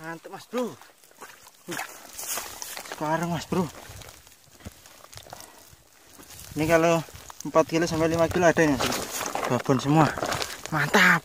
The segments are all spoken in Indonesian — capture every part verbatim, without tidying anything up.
Mantap mas bro. Sekarang mas bro. Ini kalau empat kilo sampai lima kilo ada ini. Babon semua. Mantap.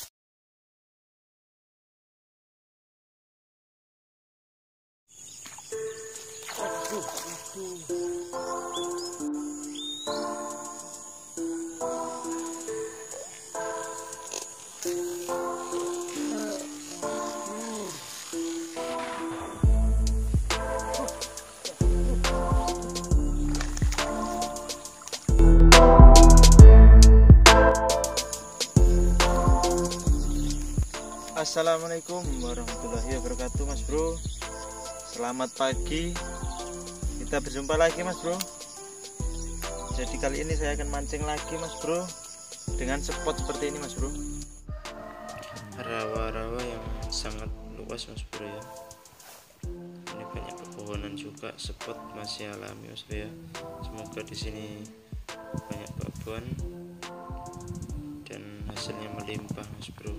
Assalamualaikum warahmatullahi wabarakatuh mas bro. Selamat pagi. Kita berjumpa lagi mas bro. Jadi kali ini saya akan mancing lagi mas bro, dengan spot seperti ini mas bro. Rawa-rawa yang sangat luas mas bro ya. Ini banyak pepohonan juga, spot masih alami mas bro ya. Semoga di sini banyak babon dan hasilnya melimpah mas bro.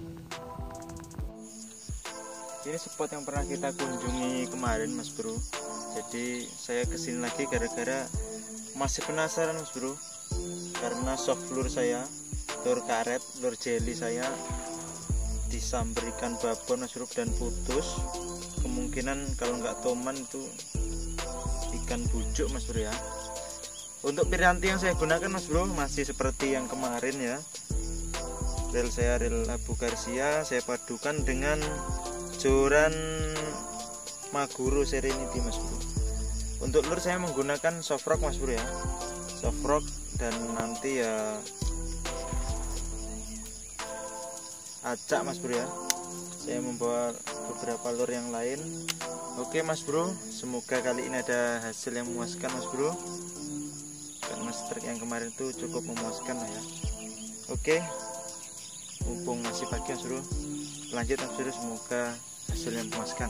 Ini spot yang pernah kita kunjungi kemarin mas bro. Jadi saya kesini lagi gara-gara masih penasaran mas bro, karena soft lure saya, lure karet, lure jelly saya disamberikan babon mas bro dan putus. Kemungkinan kalau nggak toman itu ikan bujuk mas bro ya. Untuk piranti yang saya gunakan mas bro masih seperti yang kemarin ya. Reel saya reel Abu Garcia, saya padukan dengan joran Maguro Serenity mas bro. Untuk lure saya menggunakan soft rock mas bro ya, soft rock, dan nanti ya acak mas bro ya. Saya membawa beberapa lure yang lain. Oke mas bro, semoga kali ini ada hasil yang memuaskan mas bro, karena strike yang kemarin itu cukup memuaskan lah ya. Oke, mumpung masih pagi mas bro, lanjut mas bro, semoga hasil yang memuaskan.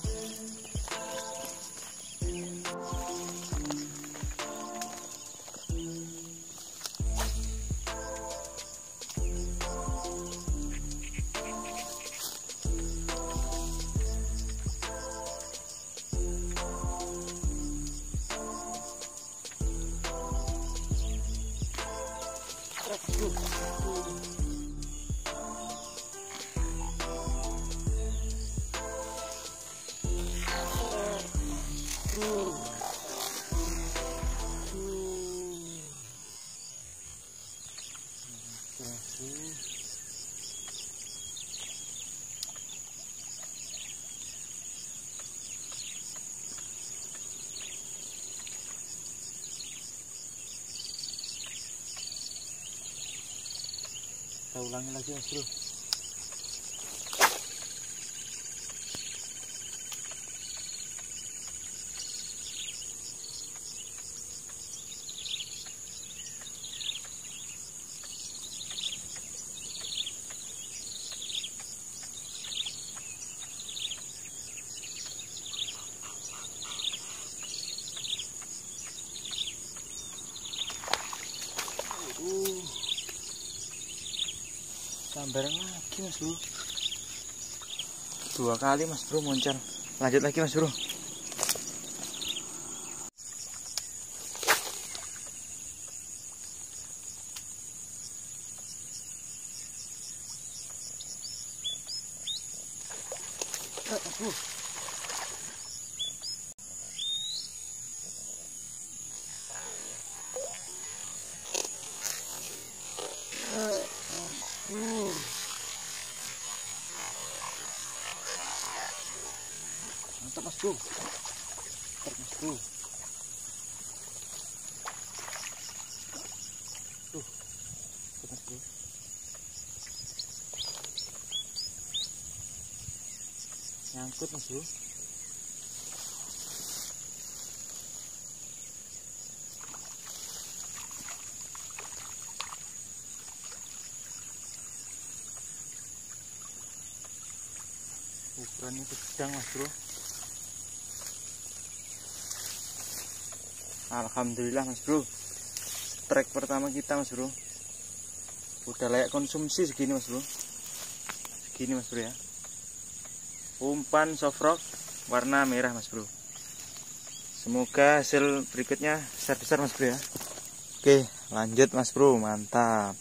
Kita ulangi lagi mas bro. Uh. Sambaran lagi mas bro, dua kali mas bro muncul. Lanjut lagi mas bro. uh. Mantap mas bro, mantap mas bro. Tuh, mantap mas bro. Nyangkut mas bro. Ukurannya sedang mas bro. Alhamdulillah mas bro, strike pertama kita mas bro, udah layak konsumsi segini mas bro, segini mas bro ya. umpan soft rock warna merah mas bro. Semoga hasil berikutnya besar-besar mas bro ya. Oke lanjut mas bro, mantap.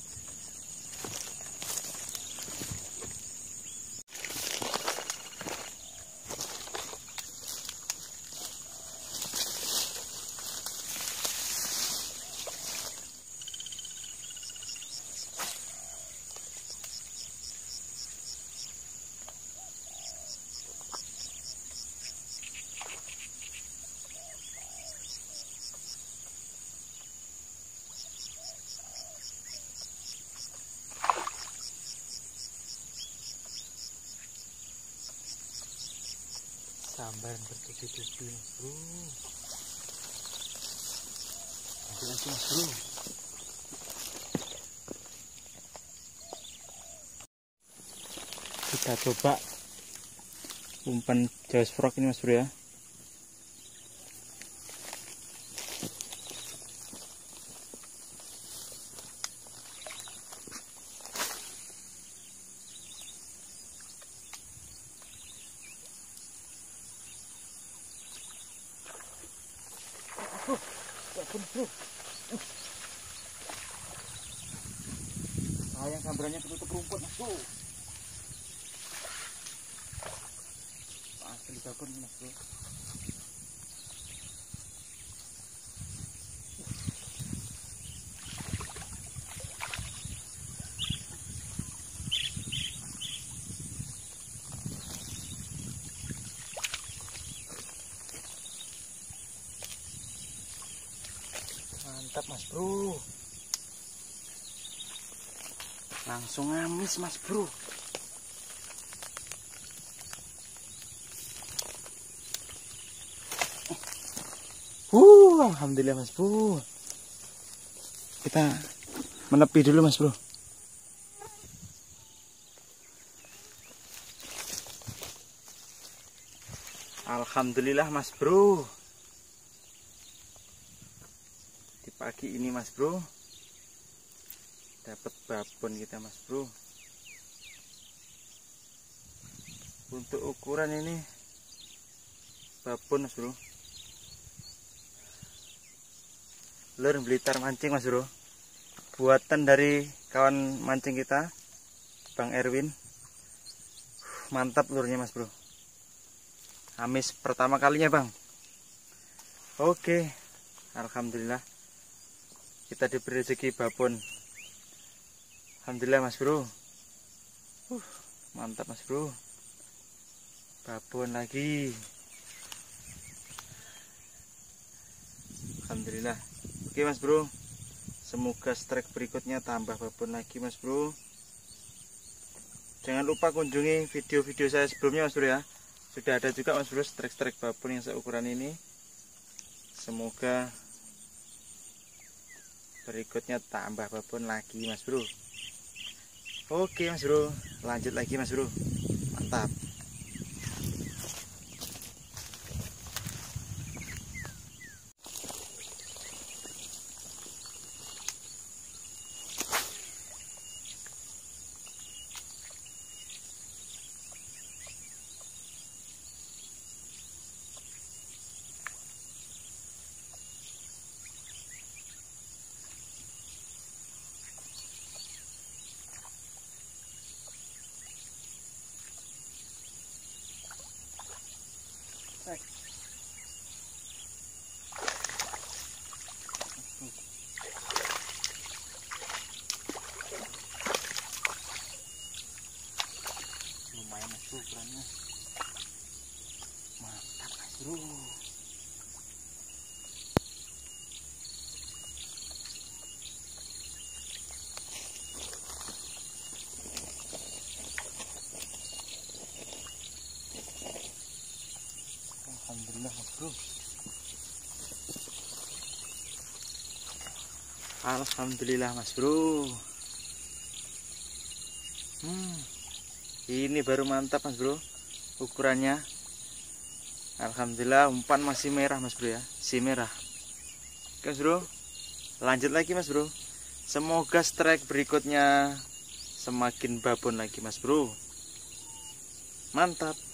Sambaran bertubi-tubi mas bro. Lanjut lagi mas bro. Kita coba umpan Jaws Frog ini mas bro ya. Bro. Sayang sambarannya ketutup rumput mas bro. Asli babon mas bro. Mantap mas bro. Langsung amis mas bro. Uh, alhamdulillah mas bro. Kita menepi dulu mas bro. Alhamdulillah mas bro. Di pagi ini mas bro dapat babon kita mas bro. Untuk ukuran ini babon mas bro, lur Blitar mancing mas bro, buatan dari kawan mancing kita Bang Erwin. Mantap lurnya mas bro, amis pertama kalinya bang. Oke alhamdulillah kita diberi rezeki babon. Alhamdulillah mas bro. uh, Mantap mas bro, babon lagi. Alhamdulillah. Oke mas bro, semoga strike berikutnya tambah babon lagi mas bro. Jangan lupa kunjungi video-video saya sebelumnya mas bro ya. Sudah ada juga mas bro strike-strike babon yang seukuran ini. Semoga berikutnya tambah babon lagi mas bro. Oke mas bro, lanjut lagi mas bro. Mantap. Lumayan mas bro ukurannya. Mantap mas bro. Alhamdulillah mas bro. Alhamdulillah mas bro. Hmm, ini baru mantap mas bro ukurannya. Alhamdulillah umpan masih merah mas bro ya, si merah. Oke mas bro, lanjut lagi mas bro. Semoga strike berikutnya semakin babon lagi mas bro. Mantap.